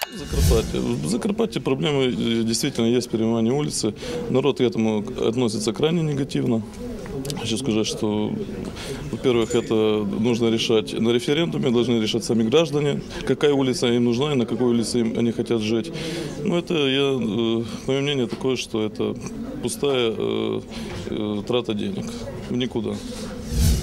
В Закарпатье проблемы действительно есть, перемывание улицы. Народ к этому относится крайне негативно. Хочу сказать, что, во-первых, это нужно решать на референдуме, должны решать сами граждане, какая улица им нужна и на какой улице они хотят жить. Но это, мое мнение такое, что это пустая трата денег в никуда.